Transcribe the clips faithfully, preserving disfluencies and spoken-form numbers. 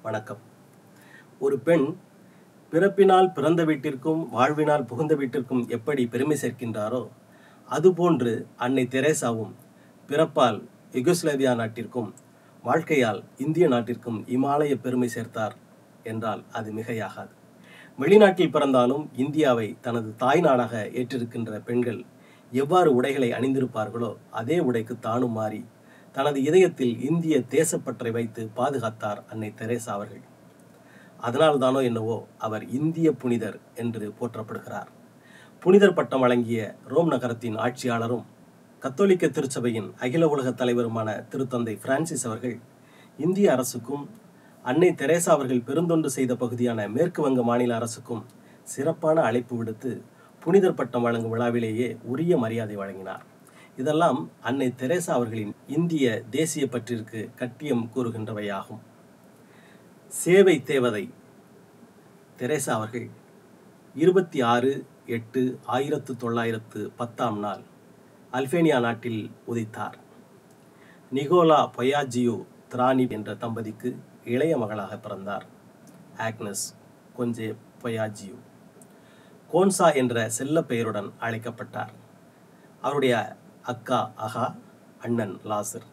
வணக்கம். ஒரு பெண் பிறப்பினால் பிறந்த வீட்டிற்கும் வாழ்வினால் புகுந்த வீட்டிற்கும் எப்படி பெருமை சேர்க்கின்றாரோ அதுபோன்று அன்னை தெரேசாவும் பிறப்பால் யுகோஸ்லாவியா நாட்டிற்கும் வாழ்க்கையால் இந்திய நாட்டிற்கும் இமாலய பெருமை சேர்த்தார் என்றால் அது மிகையாகாது. வெளிநாட்டில் பிறந்தாலும் இந்தியாவை தனது தாய் நாடாக ஏற்றிருக்கின்ற பெண்கள் எவ்வாறு உடைகளை அணிந்திருப்பார்களோ அதே உடைக்கு தானும் மாறி தனது இதயத்தில் இந்திய தேசப்பற்றை வைத்து பாதுகாத்தார் அன்னை தெரேசா அவர்கள். அதனால் தானோ என்னவோ அவர் இந்திய புனிதர் என்று போற்றப்படுகிறார். புனிதர் பட்டம் வழங்கிய ரோம் நகரத்தின் ஆட்சியாளரும் கத்தோலிக்க திருச்சபையின் அகில உலக தலைவருமான திருத்தந்தை பிரான்சிஸ் அவர்கள் இந்திய அரசுக்கும் அன்னை தெரேசா அவர்கள் பெருந்தொண்டு செய்த பகுதியான மேற்கு வங்க மாநில அரசுக்கும் சிறப்பான அழைப்பு விடுத்து புனிதர் பட்டம் வழங்கும் விழாவிலேயே உரிய மரியாதை வழங்கினார். இதெல்லாம் அன்னை தெரேசா அவர்களின் இந்திய தேசிய பற்றிற்கு கட்டியம் கூறுகின்றவையாகும். சேவை தேவதை தெரேசா அவர்கள் இருபத்தி ஆறு எட்டு ஆயிரத்து தொள்ளாயிரத்து பத்தாம் நாள் அல்பேனியா நாட்டில் உதித்தார். நிகோலா பொயாஜியோ திரானி என்ற தம்பதிக்கு இளைய மகளாக பிறந்தார். ஆக்னஸ் கொஞ்சே பொயாஜியோ கோன்சா என்ற செல்ல பெயருடன் அழைக்கப்பட்டார். அவருடைய அக்கா அகா, அண்ணன் லாசர்.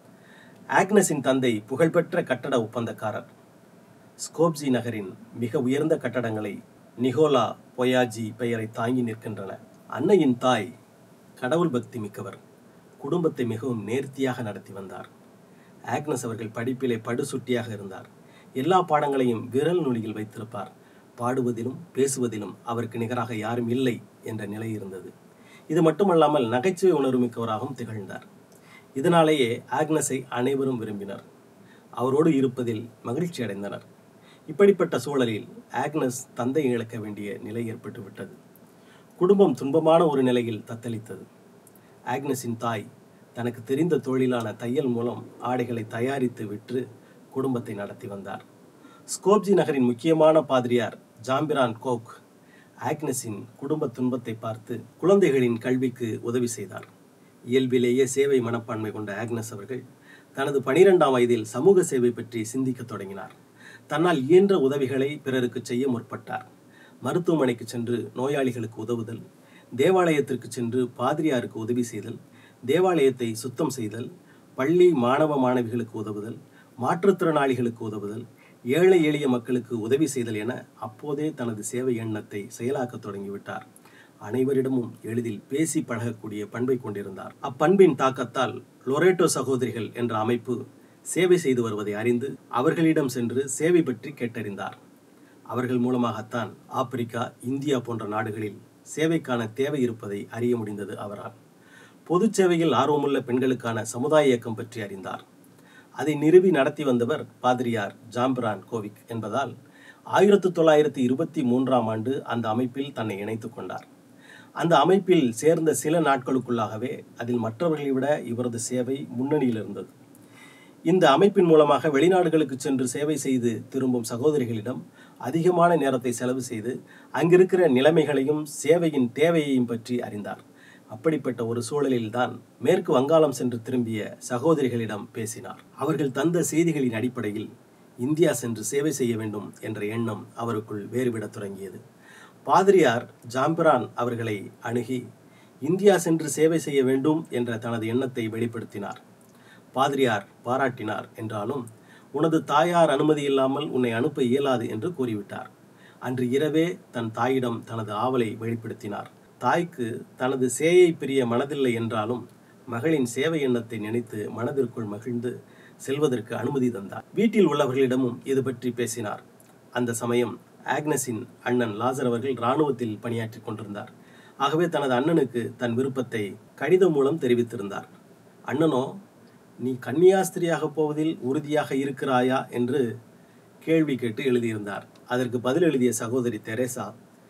ஆக்னஸின் தந்தை புகழ்பெற்ற கட்டட ஒப்பந்தக்காரர். ஸ்கோப்ஜி நகரின் மிக உயர்ந்த கட்டடங்களை நிகோலா பொயாஜி பெயரை தாங்கி நிற்கின்றன. அன்னையின் தாய் கடவுள் பக்தி மிக்கவர். குடும்பத்தை மிகவும் நேர்த்தியாக நடத்தி வந்தார். ஆக்னஸ் அவர்கள் படிப்பிலே படுசுட்டியாக இருந்தார். எல்லா பாடங்களையும் விரல் நுனியில் வைத்திருப்பார். பாடுவதிலும் பேசுவதிலும் அவருக்கு நிகராக யாரும் இல்லை என்ற நிலை இருந்தது. இது மட்டுமல்லாமல் நகைச்சுவை உணர்வு மிக்கவராகவும் திகழ்ந்தார். இதனாலேயே ஆக்னஸை அனைவரும் விரும்பினர். அவரோடு இருப்பதில் மகிழ்ச்சி அடைந்தனர். இப்படிப்பட்ட சூழலில் ஆக்னஸ் தந்தை இழக்க வேண்டிய நிலை ஏற்பட்டு விட்டது. குடும்பம் துன்பமான ஒரு நிலையில் தத்தளித்தது. ஆக்னஸின் தாய் தனக்கு தெரிந்த தொழிலான தையல் மூலம் ஆடைகளை தயாரித்து விற்று குடும்பத்தை நடத்தி வந்தார். ஸ்கோப்ஜி நகரின் முக்கியமான பாதிரியார் ஜாம்பிரான் கோக் ஆக்னஸின் குடும்ப துன்பத்தை பார்த்து குழந்தைகளின் கல்விக்கு உதவி செய்தார். இயல்பிலேயே சேவை மனப்பான்மை கொண்ட ஆக்னஸ் அவர்கள் தனது பனிரெண்டாம் வயதில் சமூக சேவை பற்றி சிந்திக்க தொடங்கினார். தன்னால் இயன்ற உதவிகளை பிறருக்கு செய்ய முற்பட்டார். மருத்துவமனைக்கு சென்று நோயாளிகளுக்கு உதவுதல், தேவாலயத்திற்கு சென்று பாதிரியாருக்கு உதவி செய்தல், தேவாலயத்தை சுத்தம் செய்தல், பள்ளி மாணவ மாணவிகளுக்கு உதவுதல், மாற்றுத்திறனாளிகளுக்கு உதவுதல், ஏழை எளிய மக்களுக்கு உதவி செய்தல் என அப்போதே தனது சேவை எண்ணத்தை செயலாக்க தொடங்கிவிட்டார். அனைவரிடமும் எளிதில் பேசி பழகக்கூடிய பண்பை கொண்டிருந்தார். அப்பண்பின் தாக்கத்தால் லொரேட்டோ சகோதரிகள் என்ற அமைப்பு சேவை செய்து வருவதை அறிந்து அவர்களிடம் சென்று சேவை பற்றி கேட்டறிந்தார். அவர்கள் மூலமாகத்தான் ஆப்பிரிக்கா, இந்தியா போன்ற நாடுகளில் சேவைக்கான தேவை இருப்பதை அறிய முடிந்தது அவரால். பொது சேவையில் ஆர்வமுள்ள பெண்களுக்கான சமுதாய இயக்கம் பற்றி அறிந்தார். அதை நிறுவி நடத்தி வந்தவர் பாதிரியார் ஜாம்பிரான் கோவிக் என்பதால் ஆயிரத்தி தொள்ளாயிரத்தி இருபத்தி மூன்றாம் ஆண்டு அந்த அமைப்பில் தன்னை இணைத்து கொண்டார். அந்த அமைப்பில் சேர்ந்த சில நாட்களுக்குள்ளாகவே அதில் மற்றவர்களை விட இவரது சேவை முன்னணியில் இருந்தது. இந்த அமைப்பின் மூலமாக வெளிநாடுகளுக்கு சென்று சேவை செய்து திரும்பும் சகோதரிகளிடம் அதிகமான நேரத்தை செலவு செய்து அங்கிருக்கிற நிலைமைகளையும் சேவையின் தேவையையும் பற்றி அறிந்தார். அப்படிப்பட்ட ஒரு சூழலில் தான் மேற்கு வங்காளம் சென்று திரும்பிய சகோதரிகளிடம் பேசினார். அவர்கள் தந்த செய்திகளின் அடிப்படையில் இந்தியா சென்று சேவை செய்ய வேண்டும் என்ற எண்ணம் அவருக்குள் வேறுவிடத் தொடங்கியது. பாதிரியார் ஜாம்பிரான் அவர்களை அணுகி இந்தியா சென்று சேவை செய்ய வேண்டும் என்ற தனது எண்ணத்தை வெளிப்படுத்தினார். பாதிரியார் பாராட்டினார் என்றாலும் உனது தாயார் அனுமதி இல்லாமல் உன்னை அனுப்ப இயலாது என்று கூறிவிட்டார். அன்று இரவே தன் தாயிடம் தனது ஆவலை வெளிப்படுத்தினார். தாய்க்கு தனது சேயை பிரிய மனதில்லை என்றாலும் மகளின் சேவை எண்ணத்தை நினைத்து மனதிற்குள் மகிழ்ந்து செல்வதற்கு அனுமதி தந்தார். வீட்டில் உள்ளவர்களிடமும் இது பற்றி பேசினார். அந்த சமயம் ஆக்னஸின் அண்ணன் லாசர் அவர்கள் இராணுவத்தில் பணியாற்றி கொண்டிருந்தார். ஆகவே தனது அண்ணனுக்கு தன் விருப்பத்தை கடிதம் மூலம் தெரிவித்திருந்தார். அண்ணனோ, நீ கன்னியாஸ்திரியாக போவதில் உறுதியாக இருக்கிறாயா என்று கேள்வி கேட்டு எழுதியிருந்தார். அதற்கு பதில் எழுதிய சகோதரி தெரேசா,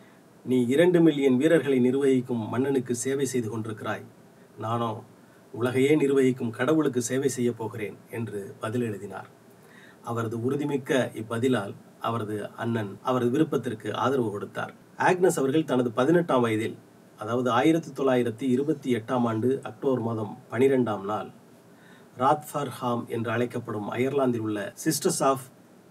நீ இரண்டு மில்லியன் வீரர்களை நிர்வகிக்கும் மன்னனுக்கு சேவை செய்து கொண்டிருக்கிறாய். நானோ உலகையே நிர்வகிக்கும் கடவுளுக்கு சேவை செய்ய போகிறேன் என்று பதில் எழுதினார். அவரது உறுதிமிக்க இப்பதிலால் அவரது அண்ணன் அவரது விருப்பத்திற்கு ஆதரவு கொடுத்தார். ஆக்னஸ் அவர்கள் தனது பதினெட்டாம் வயதில், அதாவது ஆயிரத்தி தொள்ளாயிரத்தி இருபத்தி எட்டாம் ஆண்டு அக்டோபர் மாதம் பனிரெண்டாம் நாள் ராத்ஃபர்ஹாம் என்று அழைக்கப்படும் அயர்லாந்தில் உள்ள சிஸ்டர்ஸ் ஆஃப்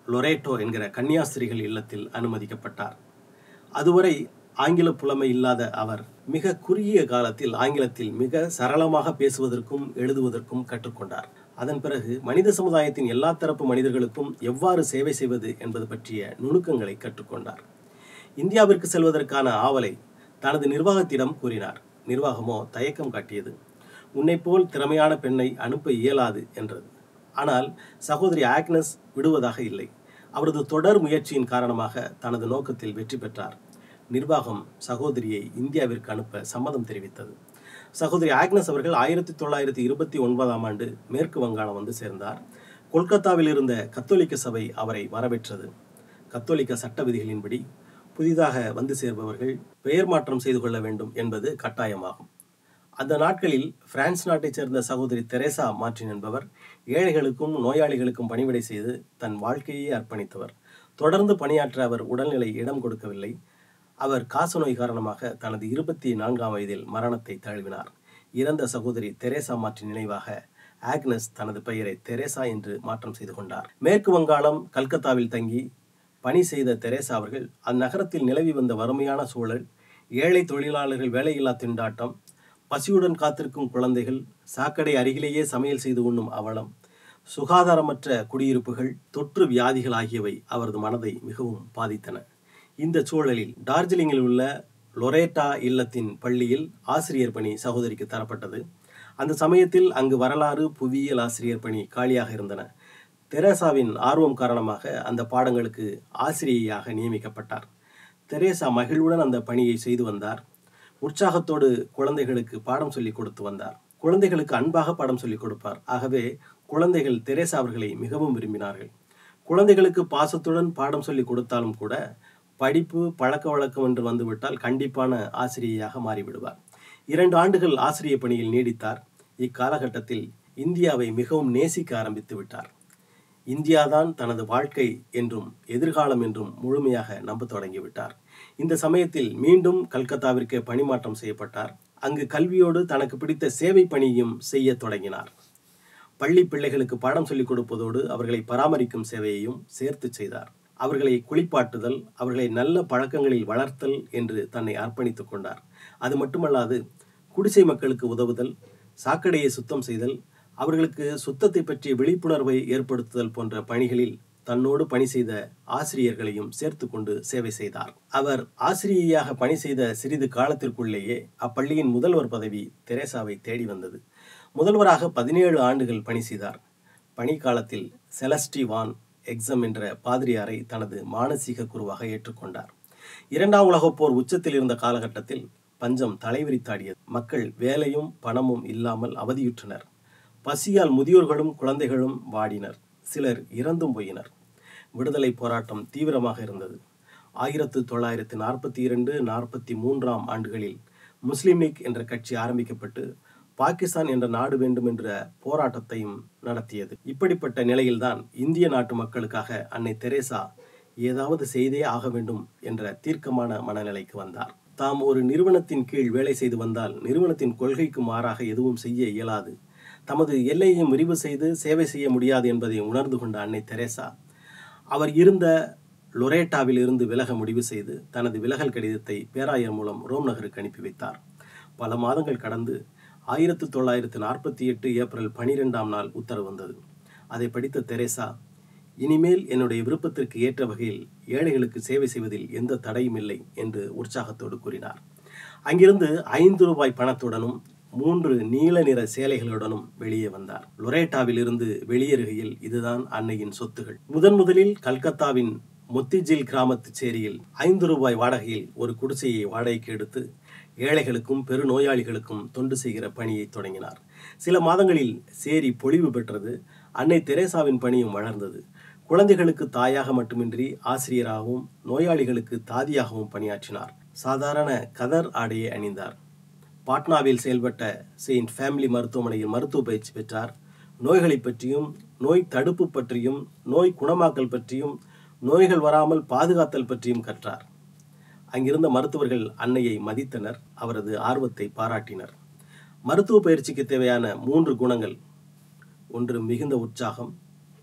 லொரேட்டோ என்கிற கன்னியாஸ்திரிகள் இல்லத்தில் அனுமதிக்கப்பட்டார். அதுவரை ஆங்கில புலமை இல்லாத அவர் மிக குறுகிய காலத்தில் ஆங்கிலத்தில் மிக சரளமாக பேசுவதற்கும் எழுதுவதற்கும் கற்றுக்கொண்டார். அதன் பிறகு மனித சமுதாயத்தின் எல்லா தரப்பு மனிதர்களுக்கும் எவ்வாறு சேவை செய்வது என்பது பற்றிய நுணுக்கங்களை கற்றுக்கொண்டார். இந்தியாவிற்கு செல்வதற்கான ஆவலை தனது நிர்வாகத்திடம் கூறினார். நிர்வாகமோ தயக்கம் காட்டியது. உன்னை போல் திறமையான பெண்ணை அனுப்ப இயலாது என்றது. ஆனால் சகோதரி ஆக்னஸ் விடுவதாக இல்லை. அவரது தொடர் முயற்சியின் காரணமாக தனது நோக்கத்தில் வெற்றி பெற்றார். நிர்வாகம் சகோதரியை இந்தியாவிற்கு அனுப்ப சம்மதம் தெரிவித்தது. சகோதரி ஆக்னஸ் அவர்கள் ஆயிரத்தி தொள்ளாயிரத்தி இருபத்தி ஒன்பதாம் ஆண்டு மேற்கு வங்காளம் வந்து சேர்ந்தார். கொல்கத்தாவில் இருந்த கத்தோலிக்க சபை அவரை வரவேற்றது. கத்தோலிக்க சட்ட விதிகளின்படி புதிதாக வந்து சேர்பவர்கள் பெயர் மாற்றம் செய்து கொள்ள வேண்டும் என்பது கட்டாயமாகும். அந்த நாட்களில் பிரான்ஸ் நாட்டைச் சேர்ந்த சகோதரி தெரேசா மார்ட்டின் என்பவர் ஏழைகளுக்கும் நோயாளிகளுக்கும் பணிவிடை செய்து தன் வாழ்க்கையை அர்ப்பணித்தவர். தொடர்ந்து பணியாற்ற அவர் உடல்நிலை இடம் கொடுக்கவில்லை. அவர் காசநோய் காரணமாக தனது இருபத்தி நான்காம் வயதில் மரணத்தை தழுவினார். இறந்த சகோதரி தெரேசா மார்ட்டின் நினைவாக ஆக்னஸ் தனது பெயரை தெரேசா என்று மாற்றம் செய்து கொண்டார். மேற்கு வங்காளம் கல்கத்தாவில் தங்கி பணி செய்த தெரேசா அவர்கள் அந்நகரத்தில் நிலவி வந்த வறுமையான சூழல், ஏழை தொழிலாளர்கள் வேலையில்லா திண்டாட்டம், பசியுடன் காத்திருக்கும் குழந்தைகள், சாக்கடை அருகிலேயே சமையல் செய்து உண்ணும் அவலம், சுகாதாரமற்ற குடியிருப்புகள், தொற்று வியாதிகள் ஆகியவை அவரது மனதை மிகவும் பாதித்தன. இந்த சூழலில் டார்ஜிலிங்கில் உள்ள லொரேட்டா இல்லத்தின் பள்ளியில் ஆசிரியர் பணி சகோதரிக்கு தரப்பட்டது. அந்த சமயத்தில் அங்கு வரலாறு, புவியியல் ஆசிரியர் பணி காலியாக இருந்தன. தெரேசாவின் ஆர்வம் காரணமாக அந்த பாடங்களுக்கு ஆசிரியையாக நியமிக்கப்பட்டார். தெரேசா மகிழ்வுடன் அந்த பணியை செய்து வந்தார். உற்சாகத்தோடு குழந்தைகளுக்கு பாடம் சொல்லிக் கொடுத்து வந்தார். குழந்தைகளுக்கு அன்பாக பாடம் சொல்லிக் கொடுப்பார். ஆகவே குழந்தைகள் தெரேசா அவர்களை மிகவும் விரும்பினார்கள். குழந்தைகளுக்கு பாசத்துடன் பாடம் சொல்லிக் கொடுத்தாலும் கூட படிப்பு பழக்க வழக்கம் என்று வந்துவிட்டால் கண்டிப்பான ஆசிரியையாக மாறிவிடுவார். இரண்டு ஆண்டுகள் ஆசிரிய பணியில் நீடித்தார். இக்காலகட்டத்தில் இந்தியாவை மிகவும் நேசிக்க ஆரம்பித்து விட்டார். இந்தியாதான் தனது வாழ்க்கை என்றும் எதிர்காலம் என்றும் முழுமையாக நம்ப தொடங்கிவிட்டார். இந்த சமயத்தில் மீண்டும் கல்கத்தாவிற்கு பணிமாற்றம் செய்யப்பட்டார். அங்கு கல்வியோடு தனக்கு பிடித்த சேவை பணியும் செய்ய தொடங்கினார். பள்ளி பிள்ளைகளுக்கு பாடம் சொல்லிக் கொடுப்பதோடு அவர்களை பராமரிக்கும் சேவையையும் சேர்த்து செய்தார். அவர்களை குளிப்பாட்டுதல், அவர்களை நல்ல பழக்கங்களில் வளர்த்தல் என்று தன்னை அர்ப்பணித்துக் கொண்டார். அது மட்டுமல்லாது குடிசை மக்களுக்கு உதவுதல், சாக்கடையை சுத்தம் செய்தல், அவர்களுக்கு சுத்தத்தை பற்றிய விழிப்புணர்வை ஏற்படுத்துதல் போன்ற பணிகளில் தன்னோடு பணி செய்த ஆசிரியர்களையும் சேர்த்து கொண்டு சேவை செய்தார். அவர் ஆசிரியையாக பணி செய்த சிறிது காலத்திற்குள்ளேயே அப்பள்ளியின் முதல்வர் பதவி தெரேசாவை தேடி வந்தது. முதல்வராக பதினேழு ஆண்டுகள் பணி செய்தார். பணி காலத்தில் செலஸ்டி வான் எக்ஸம் என்ற பாதிரியாரை தனது மானசீக குருவாக ஏற்றுக்கொண்டார். இரண்டாம் உலகப் போர் உச்சத்தில் இருந்த காலகட்டத்தில் பஞ்சம் தலைவிரித்தாடியது. மக்கள் வேலையும் பணமும் இல்லாமல் அவதியுற்றனர். பசியால் முதியோர்களும் குழந்தைகளும் வாடினர். சிலர் இறந்தும் போயினர். விடுதலை போராட்டம் தீவிரமாக இருந்தது. ஆயிரத்து தொள்ளாயிரத்து நாற்பத்தி இரண்டு நாற்பத்தி மூன்றாம் ஆண்டுகளில் முஸ்லிம் லீக் என்ற கட்சி ஆரம்பிக்கப்பட்டு பாகிஸ்தான் என்ற நாடு வேண்டும் என்ற போராட்டத்தையும் நடத்தியது. இப்படிப்பட்ட நிலையில்தான் இந்திய நாட்டு மக்களுக்காக அன்னை தெரேசா ஏதாவது செய்தே ஆக வேண்டும் என்ற தீர்க்கமான மனநிலைக்கு வந்தார். தாம் ஒரு நிறுவனத்தின் கீழ் வேலை செய்து வந்தால் நிறுவனத்தின் கொள்கைக்கு மாறாக எதுவும் செய்ய இயலாது, தமது எல்லையையும் விரிவு செய்து சேவை செய்ய முடியாது என்பதை உணர்ந்து கொண்ட அன்னை தெரேசா அவர் இருந்த லொரேட்டாவில் இருந்து விலக முடிவு செய்து தனது விலகல் கடிதத்தை பேராயர் மூலம் ரோம் நகருக்கு அனுப்பி வைத்தார். பல மாதங்கள் கடந்து ஆயிரத்து தொள்ளாயிரத்து நாற்பத்தி எட்டு ஏப்ரல் பனிரெண்டாம் நாள் உத்தரவு வந்தது. அதை படித்த தெரேசா, இனிமேல் என்னுடைய விருப்பத்திற்கு ஏற்ற வகையில் ஏழைகளுக்கு சேவை செய்வதில் எந்த தடையும் இல்லை என்று உற்சாகத்தோடு கூறினார். அங்கிருந்து ஐந்து ரூபாய் பணத்துடனும் மூன்று நீல நிற சேலைகளுடனும் வெளியே வந்தார். லொரேட்டாவில் இருந்து வெளியேறுகையில் இதுதான் அன்னையின் சொத்துகள். முதன் முதலில் கல்கத்தாவின் மொத்திஜில் கிராமத்து சேரியில் ஐந்து ரூபாய் வாடகையில் ஒரு குடிசையை வாடகைக்கு எடுத்து ஏழைகளுக்கும் பெருநோயாளிகளுக்கும் தொண்டு செய்கிற பணியை தொடங்கினார். சில மாதங்களில் சேரி பொலிவு பெற்றது. அன்னை தெரேசாவின் பணியும் வளர்ந்தது. குழந்தைகளுக்கு தாயாக மட்டுமின்றி ஆசிரியராகவும் நோயாளிகளுக்கு தாதியாகவும் பணியாற்றினார். சாதாரண கதர் ஆடையை அணிந்தார். பாட்னாவில் செயல்பட்ட செயின்ட் ஃபேமிலி மருத்துவமனையில் மருத்துவ பயிற்சி பெற்றார். நோய்களை பற்றியும் நோய் தடுப்பு பற்றியும் நோய் குணமாக்கல் பற்றியும் நோய்கள் வராமல் பாதுகாத்தல் பற்றியும் கற்றார். அங்கிருந்த மருத்துவர்கள் அன்னையை மதித்தனர், அவரது ஆர்வத்தை பாராட்டினர். மருத்துவ பயிற்சிக்கு தேவையான மூன்று குணங்கள், ஒன்று மிகுந்த உற்சாகம்,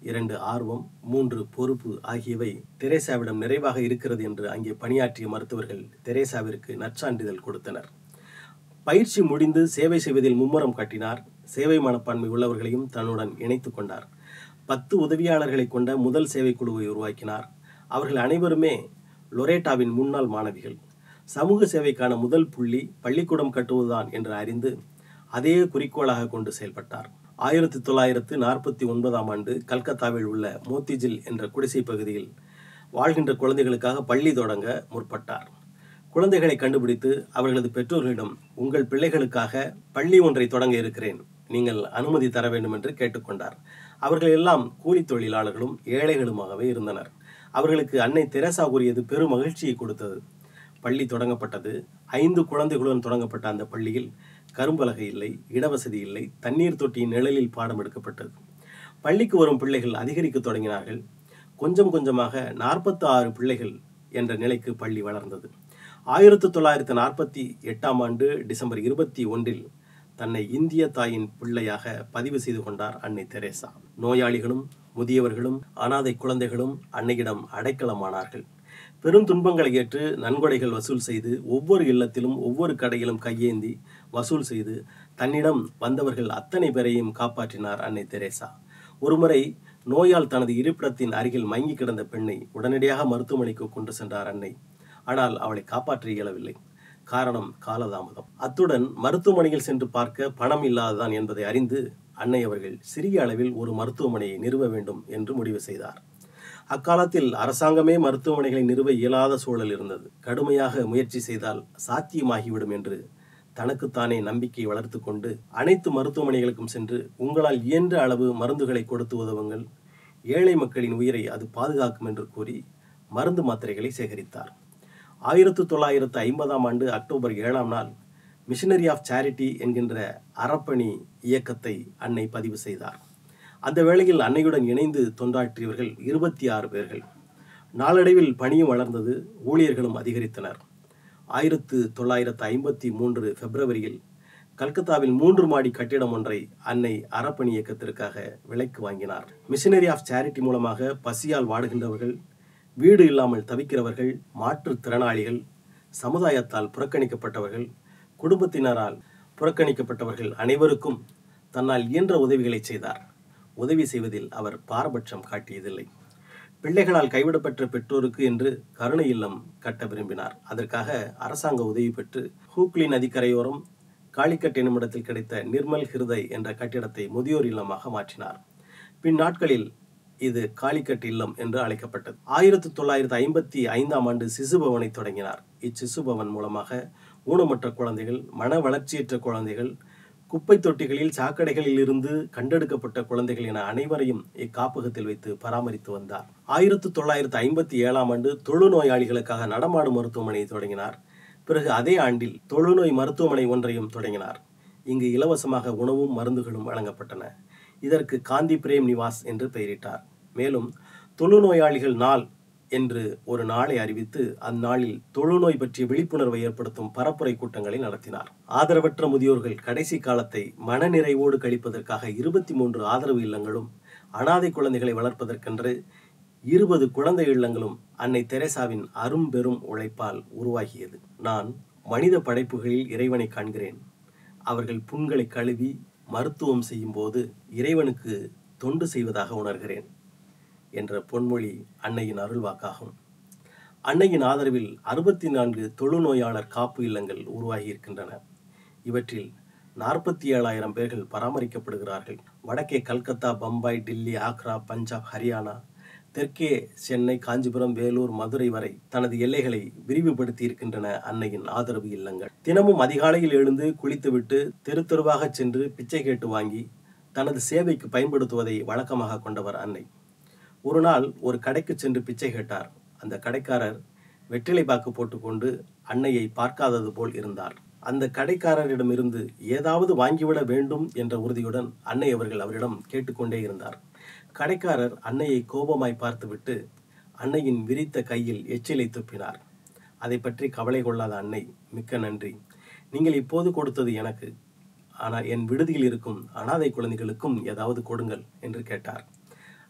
இரண்டு ஆர்வம், மூன்று பொறுப்பு ஆகியவை தெரேசாவிடம் நிறைவாக இருக்கிறது என்று அங்கே பணியாற்றிய மருத்துவர்கள் தெரேசாவிற்கு நற்சான்றிதழ் கொடுத்தனர். பயிற்சி முடிந்து சேவை செய்வதில் மும்முரம் காட்டினார். சேவை மனப்பான்மை உள்ளவர்களையும் தன்னுடன் இணைத்துக் கொண்டார். பத்து உதவியாளர்களை கொண்ட முதல் சேவை குழுவை உருவாக்கினார். அவர்கள் அனைவருமே லொரேட்டாவின் முன்னாள் மாணவிகள். சமூக சேவைக்கான முதல் புள்ளி பள்ளிக்கூடம் கட்டுவதுதான் என்று அறிந்து அதே குறிக்கோளாக கொண்டு செயல்பட்டார். ஆயிரத்தி தொள்ளாயிரத்து நாற்பத்தி ஒன்பதாம் ஆண்டு கல்கத்தாவில் உள்ள மோத்திஜில் என்ற குடிசை பகுதியில் வாழ்கின்ற குழந்தைகளுக்காக பள்ளி தொடங்க முற்பட்டார். குழந்தைகளை கண்டுபிடித்து அவர்களது பெற்றோர்களிடம், உங்கள் பிள்ளைகளுக்காக பள்ளி ஒன்றை தொடங்க இருக்கிறேன், நீங்கள் அனுமதி தர வேண்டும் என்று கேட்டுக்கொண்டார். அவர்கள் எல்லாம் கூலி தொழிலாளர்களும் ஏழைகளுமாகவே இருந்தனர். அவர்களுக்கு அன்னை தெரேசா கூறியது பெரும் மகிழ்ச்சியை கொடுத்தது. பள்ளி தொடங்கப்பட்டது. ஐந்து குழந்தைகளுடன் தொடங்கப்பட்ட அந்த பள்ளியில் கரும்பலகை இல்லை, இடவசதி இல்லை, தண்ணீர் தொட்டியின் நிழலில் பாடம் எடுக்கப்பட்டது. பள்ளிக்கு வரும் பிள்ளைகள் அதிகரிக்க தொடங்கினார்கள். கொஞ்சம் கொஞ்சமாக நாற்பத்தி ஆறு பிள்ளைகள் என்ற நிலைக்கு பள்ளி வளர்ந்தது. ஆயிரத்தி தொள்ளாயிரத்தி நாற்பத்தி எட்டாம் ஆண்டு டிசம்பர் இருபத்தி ஒன்றில் தன்னை இந்திய தாயின் பிள்ளையாக பதிவு செய்து கொண்டார் அன்னை தெரேசா. நோயாளிகளும் முதியவர்களும் அனாதை குழந்தைகளும் அன்னையிடம் அடைக்கலமானார்கள். பெருந்துன்பங்களை ஏற்று நன்கொடைகள் வசூல் செய்து ஒவ்வொரு இல்லத்திலும் ஒவ்வொரு கடையிலும் கையேந்தி வசூல் செய்து தன்னிடம் வந்தவர்கள் அத்தனை பேரையும் காப்பாற்றினார் அன்னை தெரேசா. ஒருமுறை நோயால் தனது இருப்பிடத்தின் அருகில் மயங்கி கிடந்த பெண்ணை உடனடியாக மருத்துவமனைக்கு கொண்டு சென்றார் அன்னை. ஆனால் அவளை காப்பாற்ற இயலவில்லை. காரணம் காலதாமதம். அத்துடன் மருத்துவமனையில் சென்று பார்க்க பணம் இல்லாததான் என்பதை அறிந்து அன்னை அவர்கள் சிறிய அளவில் ஒரு மருத்துவமனையை நிறுவ வேண்டும் என்று முடிவு செய்தார். அக்காலத்தில் அரசாங்கமே மருத்துவமனைகளை நிறுவ இயலாத சூழல் இருந்தது. கடுமையாக முயற்சி செய்தால் சாத்தியமாகிவிடும் என்று தனக்குத்தானே நம்பிக்கை வளர்த்து கொண்டு அனைத்து மருத்துவமனைகளுக்கும் சென்று, உங்களால் இயன்ற அளவு மருந்துகளை கொடுத்து உதவுங்கள், ஏழை மக்களின் உயிரை அது பாதுகாக்கும் என்று கூறி மருந்து மாத்திரைகளை சேகரித்தார். ஆயிரத்தி தொள்ளாயிரத்து ஐம்பதாம் ஆண்டு அக்டோபர் ஏழாம் நாள் மிஷனரி ஆஃப் சேரிட்டி என்கின்ற அறப்பணி இயக்கத்தை அன்னை பதிவு செய்தார். அந்த வேளையில் அன்னையுடன் இணைந்து தொண்டாற்றியவர்கள் இருபத்தி ஆறு பேர்கள். நாளடைவில் பணியும் வளர்ந்தது, ஊழியர்களும் அதிகரித்தனர். ஆயிரத்து தொள்ளாயிரத்து ஐம்பத்தி மூன்று பிப்ரவரியில் கல்கத்தாவில் மூன்று மாடி கட்டிடம் ஒன்றை அன்னை அறப்பணி இயக்கத்திற்காக விலைக்கு வாங்கினார். மிஷனரி ஆஃப் சேரிட்டி மூலமாக பசியால் வாடுகின்றவர்கள், வீடு இல்லாமல் தவிக்கிறவர்கள், மாற்றுத்திறனாளிகள், சமுதாயத்தால் புறக்கணிக்கப்பட்டவர்கள், குடும்பத்தினரால் புறக்கணிக்கப்பட்டவர்கள் அனைவருக்கும் தன்னால் இயன்ற உதவிகளை செய்தார். உதவி செய்வதில் அவர் பாரபட்சம் காட்டியதில்லை. பிள்ளைகளால் கைவிடப்பட்ட பெற்றோருக்கு என்று கருணை இல்லம் கட்ட விரும்பினார். அதற்காக அரசாங்க உதவி பெற்று ஹூக்ளி நதிக்கரையோரம் காளிக்கட் என்னும் இடத்தில் கிடைத்த நிர்மல் ஹிருதய் என்ற கட்டிடத்தை முதியோர் இல்லமாக மாற்றினார். பின் நாட்களில் இது காளிக்கட் இல்லம் என்று அழைக்கப்பட்டது. ஆயிரத்தி தொள்ளாயிரத்தி ஐம்பத்தி ஐந்தாம் ஆண்டு சிசுபவனை தொடங்கினார். இச்சிசுபவன் மூலமாக ஊனமற்ற குழந்தைகள், மன வளர்ச்சியற்ற குழந்தைகள், குப்பை தொட்டிகளில், சாக்கடைகளில் இருந்து கண்டெடுக்கப்பட்ட குழந்தைகள் என அனைவரையும் இக்காப்பகத்தில் வைத்து பராமரித்து வந்தார். ஆயிரத்தி தொள்ளாயிரத்தி ஐம்பத்தி ஏழாம் ஆண்டு தொழுநோயாளிகளுக்காக நடமாடும் மருத்துவமனையை தொடங்கினார். பிறகு அதே ஆண்டில் தொழுநோய் மருத்துவமனை ஒன்றையும் தொடங்கினார். இங்கு இலவசமாக உணவும் மருந்துகளும் வழங்கப்பட்டன. இதற்கு காந்தி பிரேம் நிவாஸ் என்று பெயரிட்டார். மேலும் தொழுநோயாளிகள் நாள் என்று ஒரு நாளை அறிவித்து அந்நாளில் தொழுநோய் பற்றிய விழிப்புணர்வை ஏற்படுத்தும் பரப்புரை கூட்டங்களை நடத்தினார். ஆதரவற்ற முதியோர்கள் கடைசி காலத்தை மனநிறைவோடு கழிப்பதற்காக இருபத்தி மூன்று ஆதரவு இல்லங்களும், அனாதை குழந்தைகளை வளர்ப்பதற்கென்று இருபது குழந்தை இல்லங்களும் அன்னை தெரேசாவின் அரும்பெரும் உழைப்பால் உருவாகியது. நான் மனித படைப்புகளில் இறைவனை காண்கிறேன். அவர்கள் புண்களை கழுவி மருத்துவம் செய்யும் போது இறைவனுக்கு தொண்டு செய்வதாக உணர்கிறேன் என்ற பொன்மொழி அன்னையின் அருள்வாக்காகும். அன்னையின் ஆதரவில் அறுபத்தி நான்கு தொழுநோயாளர் காப்பு இல்லங்கள் உருவாகி இருக்கின்றன. இவற்றில் நாற்பத்தி ஏழாயிரம் பேர்கள் பராமரிக்கப்படுகிறார்கள். வடக்கே கல்கத்தா, பம்பாய், டில்லி, ஆக்ரா, பஞ்சாப், ஹரியானா, தெற்கே சென்னை, காஞ்சிபுரம், வேலூர், மதுரை வரை தனது எல்லைகளை விரிவுபடுத்தி இருக்கின்றன அன்னையின் ஆதரவு இல்லங்கள். தினமும் அதிகாலையில் எழுந்து குளித்துவிட்டு தெரு தெருவாக சென்று பிச்சை கேட்டு வாங்கி தனது சேவைக்கு பயன்படுத்துவதை வழக்கமாக கொண்டவர் அன்னை. ஒரு நாள் ஒரு கடைக்கு சென்று பிச்சை கேட்டார். அந்த கடைக்காரர் வெற்றிலை பாக்கு போட்டுக்கொண்டு அன்னையை பார்க்காதது போல் இருந்தார். அந்த கடைக்காரரிடமிருந்து ஏதாவது வாங்கிவிட வேண்டும் என்ற உறுதியுடன் அன்னை அவர்கள் அவரிடம் கேட்டுக்கொண்டே இருந்தார். கடைக்காரர் அன்னையை கோபமாய் பார்த்துவிட்டு அன்னையின் விரித்த கையில் எச்சிலை துப்பினார். அதை பற்றி கவலை கொள்ளாத அன்னை, மிக்க நன்றி, நீங்கள் இப்போது கொடுத்தது எனக்கு, ஆனால் என் விடுதியில் இருக்கும் அனாதை குழந்தைகளுக்கும் ஏதாவது கொடுங்கள் என்று கேட்டார்.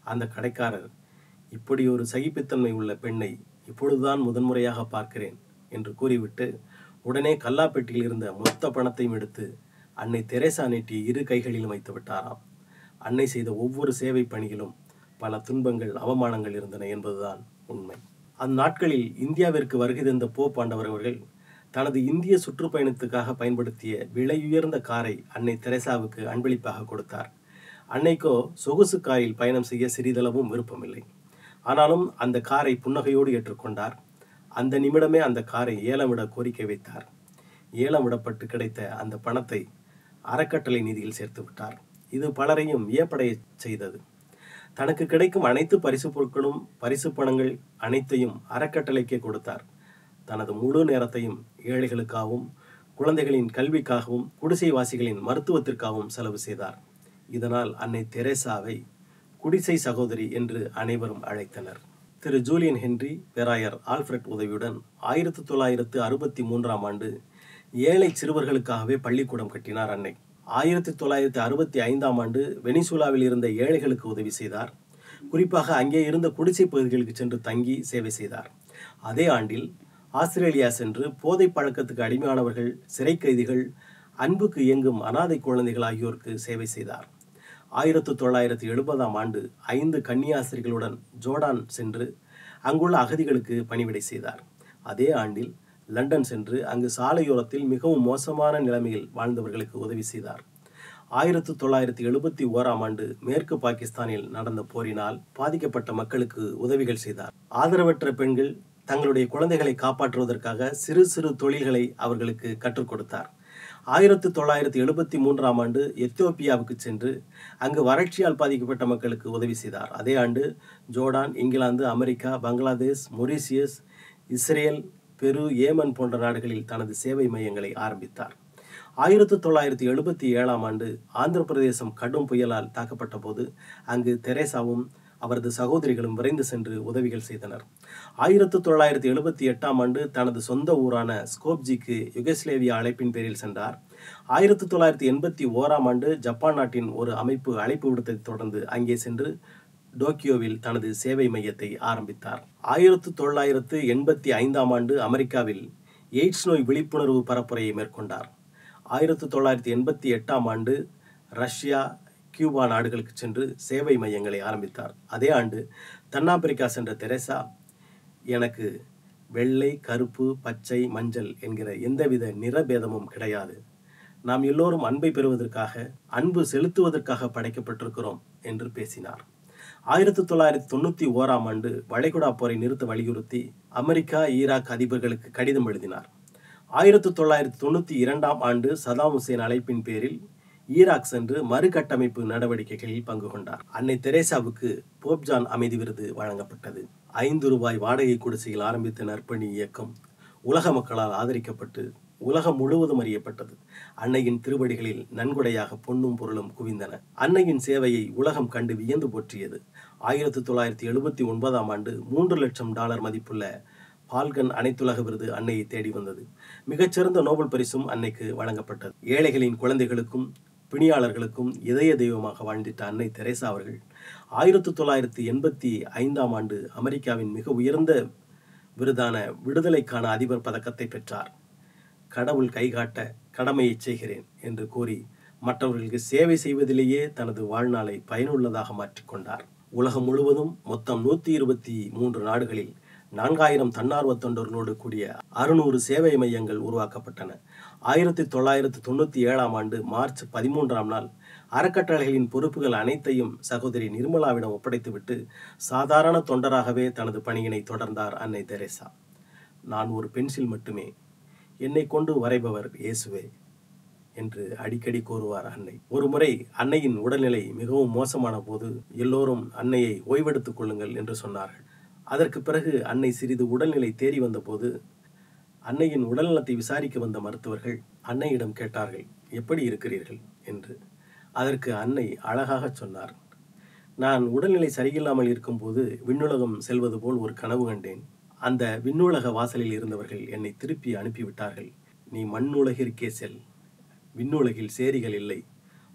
அந்த கடைக்காரர், இப்படி ஒரு சகிப்புத்தன்மை உள்ள பெண்ணை இப்பொழுதுதான் முதன்முறையாக பார்க்கிறேன் என்று கூறிவிட்டு உடனே கல்லாப்பெட்டியில் இருந்த மொத்த பணத்தையும் எடுத்து அன்னை தெரேசா நீட்டி இரு கைகளிலும் வைத்து விட்டாராம். அன்னை செய்த ஒவ்வொரு சேவை பணியிலும் பல துன்பங்கள், அவமானங்கள் இருந்தன என்பதுதான் உண்மை. அந்நாட்களில் இந்தியாவிற்கு வருகை தந்த போப் ஆண்டவர் அவர்கள் தனது இந்திய சுற்றுப்பயணத்துக்காக பயன்படுத்திய விலையுயர்ந்த காரை அன்னை தெரேசாவுக்கு அன்பளிப்பாக கொடுத்தார். அன்னைக்கோ சொகுசு காரில் பயணம் செய்ய சிறிதளவும் விருப்பமில்லை. ஆனாலும் அந்த காரை புன்னகையோடு ஏற்றுக்கொண்டார். அந்த நிமிடமே அந்த காரை ஏலமிட கோரிக்கை வைத்தார். ஏலம் விடப்பட்டு கிடைத்த அந்த பணத்தை அறக்கட்டளை நிதியில் சேர்த்து விட்டார். இது பலரையும் வியப்படைய செய்தது. தனக்கு கிடைக்கும் அனைத்து பரிசு பொருட்களும் பரிசு பணங்கள் அனைத்தையும் அறக்கட்டளைக்கே கொடுத்தார். தனது முழு நேரத்தையும் ஏழைகளுக்காகவும் குழந்தைகளின் கல்விக்காகவும் குடிசைவாசிகளின் மருத்துவத்திற்காகவும் செலவு செய்தார். இதனால் அன்னை தெரேசாவை குடிசை சகோதரி என்று அனைவரும் அழைத்தனர். திரு ஜூலியன் ஹென்றி பேராயர் ஆல்ஃபிரட் உதவியுடன் ஆயிரத்தி தொள்ளாயிரத்து அறுபத்தி மூன்றாம் ஆண்டு ஏழை சிறுவர்களுக்காகவே பள்ளிக்கூடம் கட்டினார் அன்னை. ஆயிரத்தி தொள்ளாயிரத்தி அறுபத்தி ஐந்தாம் ஆண்டு வெனிசுலாவில் இருந்த ஏழைகளுக்கு உதவி செய்தார். குறிப்பாக அங்கே இருந்த குடிசை பகுதிகளுக்கு சென்று தங்கி சேவை செய்தார். அதே ஆண்டில் ஆஸ்திரேலியா சென்று போதை பழக்கத்துக்கு அடிமையானவர்கள், சிறை கைதிகள், அன்புக்கு இயங்கும் அனாதை குழந்தைகள் ஆகியோருக்கு சேவை செய்தார். ஆயிரத்தி தொள்ளாயிரத்தி எழுபதாம் ஆண்டு ஐந்து கன்னியாஸ்திரிகளுடன் ஜோர்டான் சென்று அங்குள்ள அகதிகளுக்கு பணிவிடை செய்தார். அதே ஆண்டில் லண்டன் சென்று அங்கு சாலையோரத்தில் மிகவும் மோசமான நிலைமையில் வாழ்ந்தவர்களுக்கு உதவி செய்தார். ஆயிரத்தி தொள்ளாயிரத்தி எழுபத்தி ஓராம் ஆண்டு மேற்கு பாகிஸ்தானில் நடந்த போரினால் பாதிக்கப்பட்ட மக்களுக்கு உதவிகள் செய்தார். ஆதரவற்ற பெண்கள் தங்களுடைய குழந்தைகளை காப்பாற்றுவதற்காக சிறு சிறு தொழில்களை அவர்களுக்கு கற்றுக் கொடுத்தார். ஆயிரத்தி தொள்ளாயிரத்தி எழுபத்தி மூன்றாம் ஆண்டு எத்தியோப்பியாவுக்கு சென்று அங்கு வறட்சியால் பாதிக்கப்பட்ட மக்களுக்கு உதவி செய்தார். அதே ஆண்டு ஜோர்டான், இங்கிலாந்து, America, Bangladesh, Mauritius, Israel, Peru, Yemen போன்ற நாடுகளில் தனது சேவை மையங்களை ஆரம்பித்தார். ஆயிரத்தி தொள்ளாயிரத்தி எழுபத்தி ஏழாம் ஆண்டு ஆந்திர பிரதேசம் கடும் புயலால் தாக்கப்பட்ட போது அங்கு தெரேசாவும் அவரது சகோதரிகளும் விரைந்து சென்று உதவிகள் செய்தனர். ஆயிரத்தி தொள்ளாயிரத்தி எழுபத்தி எட்டாம் ஆண்டு தனது சொந்த ஊரான ஸ்கோப்ஜிக்கு யுகஸ்லேவியா அழைப்பின் பேரில் சென்றார். ஆயிரத்தி தொள்ளாயிரத்தி எண்பத்தி ஓராம் ஆண்டு ஜப்பான் நாட்டின் ஒரு அமைப்பு அழைப்பு விடுத்ததை தொடர்ந்து அங்கே சென்று டோக்கியோவில் தனது சேவை மையத்தை ஆரம்பித்தார். ஆயிரத்தி தொள்ளாயிரத்து எண்பத்தி ஐந்தாம் ஆண்டு அமெரிக்காவில் எய்ட்ஸ் நோய் விழிப்புணர்வு பரப்புரையை மேற்கொண்டார். ஆயிரத்தி தொள்ளாயிரத்தி எண்பத்தி எட்டாம் ஆண்டு ரஷ்யா, கியூபா நாடுகளுக்கு சென்று சேவை மையங்களை ஆரம்பித்தார். அதே ஆண்டு தென்னாப்பிரிக்கா சென்ற தெரேசா, எனக்கு வெள்ளை, கருப்பு, பச்சை, மஞ்சள் என்கிற எந்தவித நிறபேதமும் கிடையாது. நாம் எல்லோரும் அன்பை பெறுவதற்காக, அன்பு செலுத்துவதற்காக படைக்கப்பட்டிருக்கிறோம் என்று பேசினார். ஆயிரத்தி தொள்ளாயிரத்தி தொண்ணூற்றி ஓராம் ஆண்டு வளைகுடா போரை நிறுத்த வலியுறுத்தி அமெரிக்கா, ஈராக் அதிபர்களுக்கு கடிதம் எழுதினார். ஆயிரத்தி தொள்ளாயிரத்தி தொண்ணூற்றி இரண்டாம் ஆண்டு சதாம் ஹுசேன் அழைப்பின் பேரில் ஈராக் சென்று மறுகட்டமைப்பு நடவடிக்கைகளில் பங்கு கொண்டார். அன்னை தெரேசாவுக்கு போப் ஜான் அமைதி விருது வழங்கப்பட்டது. ஐந்து ரூபாய் வாடகை குடிசையில் ஆரம்பித்த நற்பணி இயக்கம் உலக மக்களால் ஆதரிக்கப்பட்டு உலகம் முழுவதும் அறியப்பட்டது. அன்னையின் திருவடிகளில் நன்கொடையாக பொன்னும் பொருளும் குவிந்தன. அன்னையின் சேவையை உலகம் கண்டு வியந்து போற்றியது. ஆயிரத்தி தொள்ளாயிரத்தி எழுபத்தி ஒன்பதாம் ஆண்டு மூன்று லட்சம் டாலர் மதிப்புள்ள பால்கன் அனைத்துலக விருது அன்னையை தேடி வந்தது. மிகச்சிறந்த நோபல் பரிசும் அன்னைக்கு வழங்கப்பட்டது. ஏழைகளின் குழந்தைகளுக்கும் பிணியாளர்களுக்கும் இதய தெய்வமாக வாழ்ந்திட்ட அன்னை தெரேசா அவர்கள் ஆயிரத்தி தொள்ளாயிரத்தி எண்பத்தி ஐந்தாம் ஆண்டு அமெரிக்காவின் மிக உயர்ந்த விருதான விடுதலைக்கான அதிபர் பதக்கத்தை பெற்றார். கடவுள் கைகாட்ட கடமையை செய்கிறேன் என்று கூறி மற்றவர்களுக்கு சேவை செய்வதிலேயே தனது வாழ்நாளை பயனுள்ளதாக மாற்றிக்கொண்டார். உலகம் முழுவதும் மொத்தம் நூற்றி இருபத்தி மூன்று நாடுகளில் நான்காயிரம் தன்னார்வ தொண்டர்களோடு கூடிய அறுநூறு சேவை மையங்கள் உருவாக்கப்பட்டன. ஆயிரத்தி தொள்ளாயிரத்தி தொண்ணூற்றி ஏழாம் ஆண்டு மார்ச் பதிமூன்றாம் நாள் அறக்கட்டளைகளின் பொறுப்புகள் அனைத்தையும் சகோதரி நிர்மலாவிடம் ஒப்படைத்துவிட்டு சாதாரண தொண்டராகவே தனது பணியினை தொடர்ந்தார் அன்னை தெரேசா. நான் ஒரு பென்சில் மட்டுமே, என்னை கொண்டு வரைபவர் இயேசுவே என்று அடிக்கடி கூறுவார் அன்னை. ஒரு முறை அன்னையின் உடல்நிலை மிகவும் மோசமான போது எல்லோரும் அன்னையை ஓய்வெடுத்துக் கொள்ளுங்கள் என்று சொன்னார்கள். அதற்கு பிறகு அன்னை சிறிது உடல்நிலை தேறி வந்தபோது அன்னையின் உடல்நலத்தை விசாரிக்க வந்த மருத்துவர்கள் அன்னையிடம் கேட்டார்கள், எப்படி இருக்கிறீர்கள் என்று. அதற்கு அன்னை அழகாக சொன்னார், நான் உடல்நிலை சரியில்லாமல் இருக்கும்போது விண்ணுலகம் செல்வது போல் ஒரு கனவு கண்டேன். அந்த விண்ணுலக வாசலில் இருந்தவர்கள் என்னை திருப்பி அனுப்பிவிட்டார்கள். நீ மண்ணுலகிற்கே செல், விண்ணுலகில் சேரிகள் இல்லை,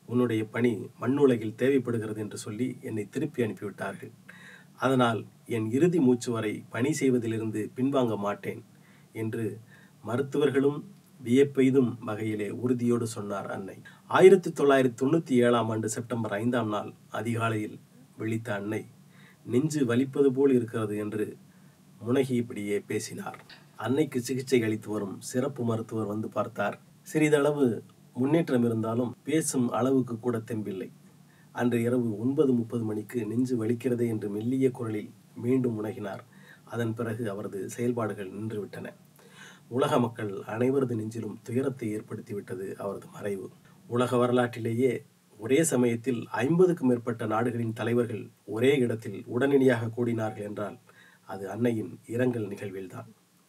உன்னுடைய பணி மண்ணுலகில் தேவைப்படுகிறது என்று சொல்லி என்னை திருப்பி அனுப்பிவிட்டார்கள். அதனால் என் இறுதி மூச்சு வரை பணி செய்வதிலிருந்து பின்வாங்க மாட்டேன் என்று மருத்துவர்களும் வியப்பெய்தும் வகையிலே உறுதியோடு சொன்னார் அன்னை. ஆயிரத்தி தொள்ளாயிரத்தி தொண்ணூற்றி ஏழாம் ஆண்டு செப்டம்பர் ஐந்தாம் நாள் அதிகாலையில் விழித்த அன்னை நெஞ்சு வலிப்பது போல் இருக்கிறது என்று முனகியபடியே பேசினார். அன்னைக்கு சிகிச்சை அளித்து வரும் சிறப்பு மருத்துவர் வந்து பார்த்தார். சிறிதளவு முன்னேற்றம் இருந்தாலும் பேசும் அளவுக்கு கூட தெம்பில்லை. அன்று இரவு ஒன்பது முப்பது மணிக்கு நெஞ்சு வலிக்கிறதே என்று மெல்லிய குரலில் மீண்டும் முனகினார். அதன் பிறகு அவரது செயல்பாடுகள் நின்றுவிட்டன. உலக மக்கள் அனைவரது நெஞ்சிலும் துயரத்தை ஏற்படுத்திவிட்டது அவரது மறைவு. உலக வரலாற்றிலேயே ஒரே சமயத்தில் ஐம்பதுக்கும் மேற்பட்ட நாடுகளின் தலைவர்கள் ஒரே இடத்தில் உடனடியாக கூடினார்கள் என்றால் அது அன்னையின் இரங்கல் நிகழ்வில்தான்.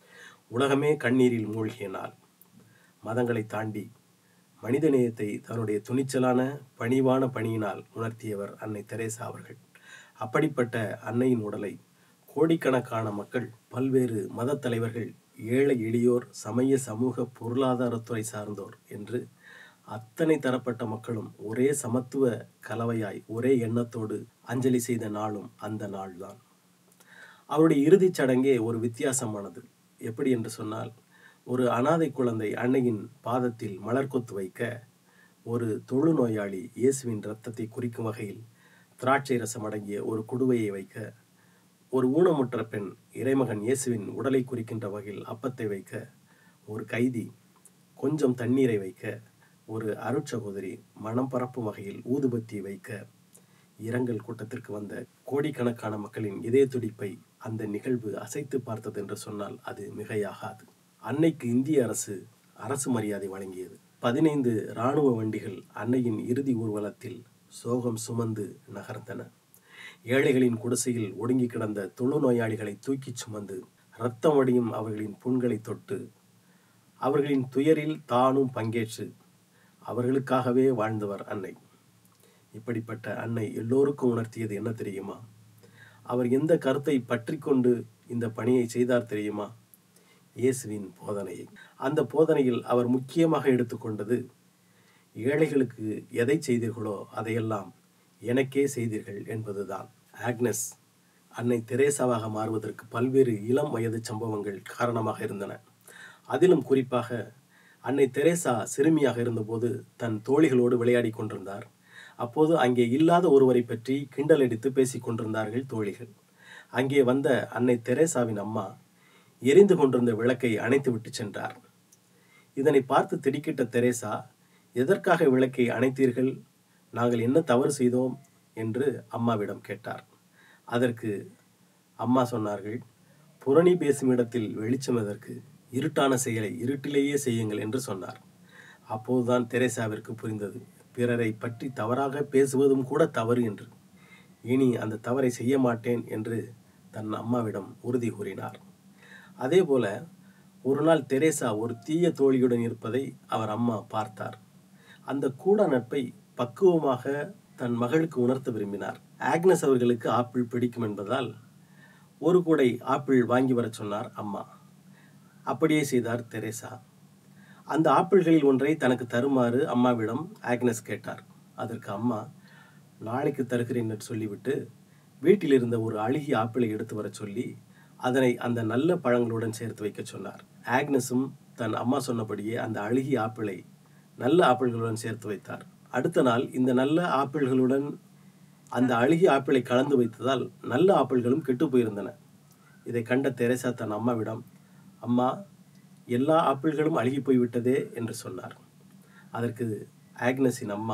உலகமே கண்ணீரில் மூழ்கிய நாள். மதங்களை தாண்டி மனிதநேயத்தை தன்னுடைய துணிச்சலான பணிவான பணியினால் உணர்த்தியவர் அன்னை தெரேசா அவர்கள். அப்படிப்பட்ட அன்னையின் உடலை கோடிக்கணக்கான மக்கள், பல்வேறு மத தலைவர்கள், ஏழை எளியோர், சமய சமூக பொருளாதாரத்துறை சார்ந்தோர் என்று அத்தனை தரப்பட்ட மக்களும் ஒரே சமத்துவ கலவையாய் ஒரே எண்ணத்தோடு அஞ்சலி செய்த நாளும் அந்த நாள்தான். அவருடைய இறுதிச் சடங்கே ஒரு வித்தியாசமானது. எப்படி என்று சொன்னால், ஒரு அனாதை குழந்தை அன்னையின் பாதத்தில் மலர் கொத்து வைக்க, ஒரு தொழுநோயாளி இயேசுவின் இரத்தத்தை குறிக்கும் வகையில் திராட்சை ரசம் அடங்கிய ஒரு குடுவையை வைக்க, ஒரு ஊனமுற்ற பெண் இறைமகன் இயேசுவின் உடலை குறிக்கின்ற வகையில் அப்பத்தை வைக்க, ஒரு கைதி கொஞ்சம் தண்ணீரை வைக்க, ஒரு அருட்சகோதரி மனம் பரப்பும் வகையில் ஊதுபத்தியை வைக்க, இரங்கல் கூட்டத்திற்கு வந்த கோடிக்கணக்கான மக்களின் இதய துடிப்பை அந்த நிகழ்வு அசைத்து பார்த்தது என்று சொன்னால் அது மிகையாகாது. அன்னைக்கு இந்திய அரசு அரசு மரியாதை வழங்கியது. பதினைந்து இராணுவ வண்டிகள் அன்னையின் இறுதி ஊர்வலத்தில் சோகம் சுமந்து நகர்ந்தன. ஏழைகளின் குடிசையில் ஒடுங்கி கிடந்த தொழுநோயாளிகளை தூக்கிச் சுமந்து, இரத்தம் வடியும் அவர்களின் புண்களை தொட்டு, அவர்களின் துயரில் தானும் பங்கேற்று அவர்களுக்காகவே வாழ்ந்தவர் அன்னை. இப்படிப்பட்ட அன்னை எல்லோருக்கும் உணர்த்தியது என்ன தெரியுமா? அவர் எந்த கருத்தை பற்றி கொண்டு இந்த பணியை செய்தார் தெரியுமா? இயேசுவின் போதனையை. அந்த போதனையில் அவர் முக்கியமாக எடுத்துக்கொண்டது, ஏழைகளுக்கு எதை செய்தீர்களோ அதையெல்லாம் எனக்கே செய்தீர்கள் என்பதுதான். ஆக்னஸ் அன்னை தெரேசாவாக மாறுவதற்கு பல்வேறு இளம் வயது சம்பவங்கள் காரணமாக இருந்தன. அதிலும் குறிப்பாக அன்னை தெரேசா சிறுமியாக இருந்தபோது தன் தோழிகளோடு விளையாடி கொண்டிருந்தார். அப்போது அங்கே இல்லாத ஒருவரை பற்றி கிண்டல் அடித்து பேசிக் கொண்டிருந்தார்கள் தோழிகள். அங்கே வந்த அன்னை தெரேசாவின் அம்மா எரிந்து கொண்டிருந்த விளக்கை அணைத்து விட்டு சென்றார். இதனை பார்த்து திடுக்கிட்ட தெரேசா, எதற்காக விளக்கை அணைத்தீர்கள்? நாங்கள் என்ன தவறு செய்தோம் என்று அம்மாவிடம் கேட்டார். அதற்கு அம்மா சொன்னார்கள், புரணி பேசும் இடத்தில் வெளிச்சம் எதற்கு? இருட்டான செயலை இருட்டிலேயே செய்யுங்கள் என்று சொன்னார். அப்போதுதான் தெரேசாவிற்கு புரிந்தது, பிறரை பற்றி தவறாக பேசுவதும் கூட தவறு என்று. இனி அந்த தவறை செய்ய மாட்டேன் என்று தன் அம்மாவிடம் உறுதி கூறினார். அதே போல ஒரு நாள் தெரேசா ஒரு தீய தோழியுடன் இருப்பதை அவர் அம்மா பார்த்தார். அந்த கூட நட்பை பக்குவமாக தன் மகளுக்கு உணர்த்த விரும்பினார். ஆக்னஸ் அவர்களுக்கு ஆப்பிள் பிடிக்கும் என்பதால் ஒரு கூடை ஆப்பிள் வாங்கி வர சொன்னார் அம்மா. அப்படியே செய்தார் தெரேசா. அந்த ஆப்பிள்களில் ஒன்றை தனக்கு தருமாறு அம்மாவிடம் ஆக்னஸ் கேட்டார். அதற்கு அம்மா, நாளைக்கு தருகிறேன் என்று சொல்லிவிட்டு வீட்டில் இருந்த ஒரு அழுகிய ஆப்பிளை எடுத்து வர சொல்லி அதனை அந்த நல்ல பழங்களுடன் சேர்த்து வைக்க சொன்னார். ஆக்னஸும் தன் அம்மா சொன்னபடியே அந்த அழுகிய ஆப்பிளை நல்ல ஆப்பிள்களுடன் சேர்த்து வைத்தார். அடுத்த நாள் இந்த நல்ல ஆப்பிள்களுடன் அந்த அழுகிய ஆப்பிளை கலந்து வைத்ததால் நல்ல ஆப்பிள்களும் கெட்டு போயிருந்தன. இதை கண்ட தெரேசா தன் அம்மாவிடம், அம்மா, எல்லா ஆப்பிள்களும் அழுகி போய்விட்டதே என்று சொன்னார். அதற்கு ஆக்னஸின் அம்மா,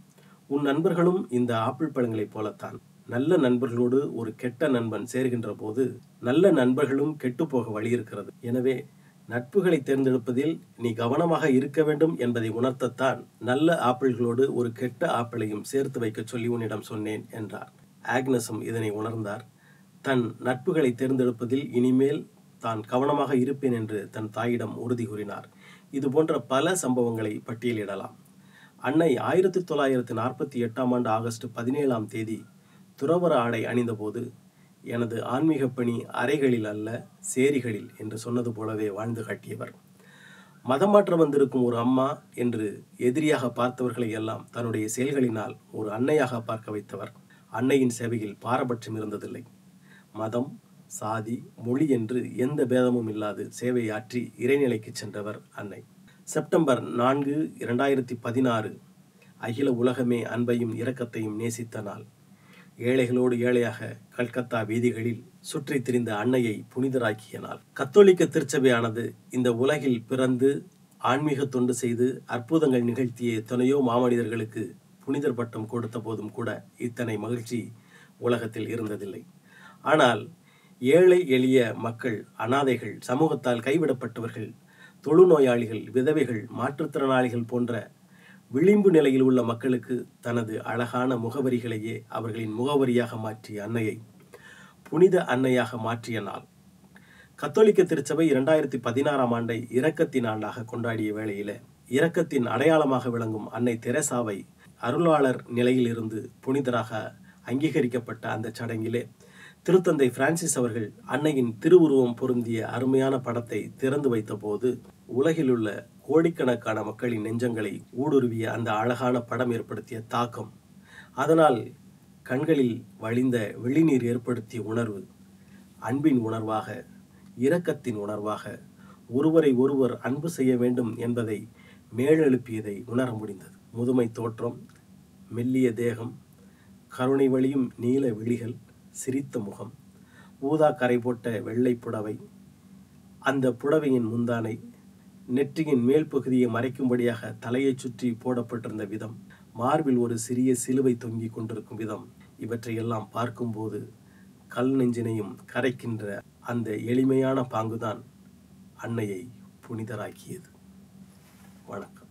உன் நண்பர்களும் இந்த ஆப்பிள் பழங்களைப் போலத்தான். நல்ல நண்பர்களோடு ஒரு கெட்ட நண்பன் சேர்கின்ற போது நல்ல நண்பர்களும் கெட்டுப்போக வழி இருக்கிறது. எனவே நட்புகளை தேர்ந்தெடுப்பதில் நீ கவனமாக இருக்க வேண்டும் என்பதை உணர்த்தத்தான் நல்ல ஆப்பிள்களோடு ஒரு கெட்ட ஆப்பிளையும் சேர்த்து வைக்க சொல்லி உன்னிடம் சொன்னேன் என்றார். ஆக்னஸும் இதனை உணர்ந்தார். தன் நட்புகளை தேர்ந்தெடுப்பதில் இனிமேல் தான் கவனமாக இருப்பேன் என்று தன் தாயிடம் உறுதி கூறினார். இது போன்ற பல சம்பவங்களை பட்டியலிடலாம். அன்னை ஆயிரத்தி தொள்ளாயிரத்தி நாற்பத்தி எட்டாம் ஆண்டு ஆகஸ்ட் பதினேழாம் தேதி துறவற ஆடை அணிந்தபோது, எனது ஆன்மீக பணி அறைகளில் அல்ல சேரிகளில் என்று சொன்னது போலவே வாழ்ந்து காட்டியவர். மதம் மாற்ற வந்திருக்கும் ஒரு அம்மா என்று எதிரியாக பார்த்தவர்களை எல்லாம் தன்னுடைய செயல்களினால் ஒரு அன்னையாக பார்க்க வைத்தவர். அன்னையின் சேவையில் பாரபட்சம் இருந்ததில்லை. மதம், சாதி, மொழி என்று எந்த பேதமும் இல்லாது சேவையாற்றி இறைநிலைக்கு சென்றவர் அன்னை. செப்டம்பர் நான்கு இரண்டாயிரத்தி பதினாறு அகில உலகமே அன்பையும் இரக்கத்தையும் நேசித்த நாள். ஏழைகளோடு ஏழையாக கல்கத்தா வீதிகளில் சுற்றி திரிந்த அன்னையை புனிதராக்கிய நாள். கத்தோலிக்க திருச்சபையானது இந்த உலகில் பிறந்து ஆன்மீக தொண்டு செய்து அற்புதங்கள் நிகழ்த்திய எத்தனையோ மாமனிதர்களுக்கு புனிதர் பட்டம் கொடுத்த போதும் கூட இத்தனை மகிழ்ச்சி உலகத்தில் இருந்ததில்லை. ஆனால் ஏழை எளிய மக்கள், அனாதைகள், சமூகத்தால் கைவிடப்பட்டவர்கள், தொழுநோயாளிகள், விதவைகள், மாற்றுத்திறனாளிகள் போன்ற விளிம்பு நிலையில் உள்ள மக்களுக்கு தனது அழகான முகவரிகளையே அவர்களின் முகவரியாக மாற்றிய அன்னையை புனித அன்னையாக மாற்றிய நாள். கத்தோலிக்க திருச்சபை இரண்டாயிரத்தி பதினாறாம் ஆண்டை இரக்கத்தின் ஆண்டாக கொண்டாடிய வேளையில இரக்கத்தின் அடையாளமாக விளங்கும் அன்னை தெரேசாவை அருளாளர் நிலையில் இருந்து புனிதராக அங்கீகரிக்கப்பட்ட அந்த சடங்கிலே திருத்தந்தை பிரான்சிஸ் அவர்கள் அன்னையின் திருவுருவம் பொருந்திய அருமையான படத்தை திறந்து வைத்த போது உலகில் உள்ள கோடிக்கணக்கான மக்களின் நெஞ்சங்களை ஊடுருவிய அந்த அழகான படம் ஏற்படுத்திய தாக்கம், அதனால் கண்களில் வழிந்த வெளிநீர் ஏற்படுத்திய உணர்வு, அன்பின் உணர்வாக, இரக்கத்தின் உணர்வாக, ஒருவரை ஒருவர் அன்பு செய்ய வேண்டும் என்பதை மேலெழுப்பியதை உணர முடிந்தது. முதுமை தோற்றம், மெல்லிய தேகம், கருணை வழியும் நீல விழிகள், சிரித்த முகம், ஊதா கரை போட்ட வெள்ளை புடவை, அந்த புடவையின் முந்தானை நெற்றியின் மேல் பகுதியை மறைக்கும்படியாக தலையை சுற்றி போடப்பட்டிருந்த விதம், மார்பில் ஒரு சிறிய சிலுவை தொங்கிக் கொண்டிருக்கும் விதம், இவற்றையெல்லாம் பார்க்கும்போது கல் நெஞ்சினையும் கரைக்கின்ற அந்த எளிமையான பாங்குதான் அன்னையை புனிதராக்கியது. வணக்கம்.